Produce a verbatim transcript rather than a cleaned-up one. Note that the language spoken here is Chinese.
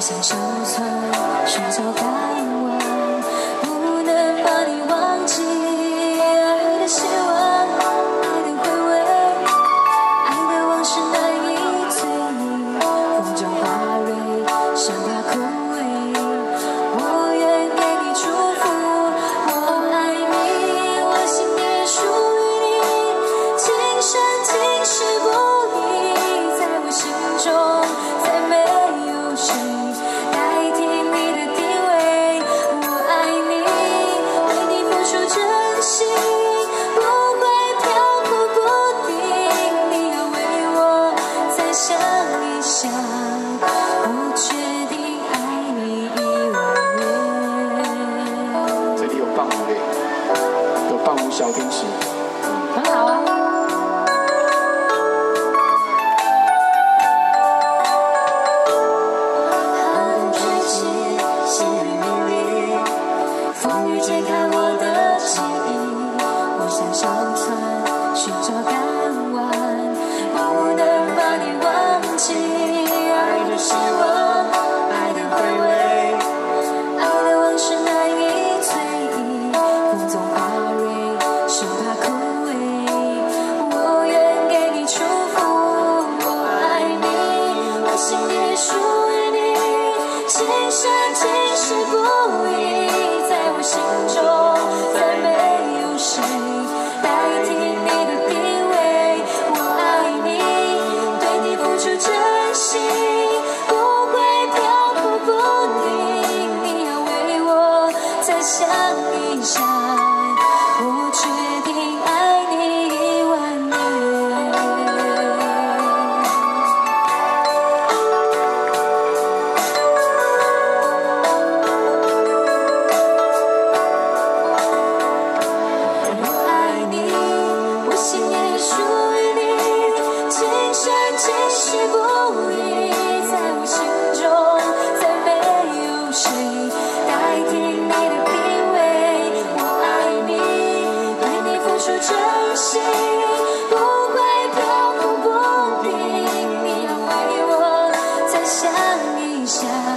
想生存，寻找港湾，不能把你忘记。爱的希望，爱的回味，爱的往事难以追忆。风中花蕊，像它枯萎，我愿给你祝福。我爱你，我心也属于你，今生今世不移，在我心中再没有谁代替你的地位。我爱你，为你付出真心，不会飘忽不定。你要为我再想一想，我决定爱你一万年。 这里有伴舞嘞，有伴舞小天使， 很好啊。风雨揭开我的记忆，我想生存，寻找港湾，不能把你忘记。爱的希望，爱的回味，爱的往事难以追忆。风中花蕊，生怕枯萎，我愿给你祝福。我爱你，我心也属于你，今生今世不移。在我心中再没有谁代替你的地位。我爱你，对你付出真心，不会飘忽不定。你要为我再想一想，我决定爱你一万年。我爱你，我心也属于你，今生今世不移。在我心中再没有谁代替你的地位。我爱你，对你付出真心，不会飘忽不定。你要为我再想一想。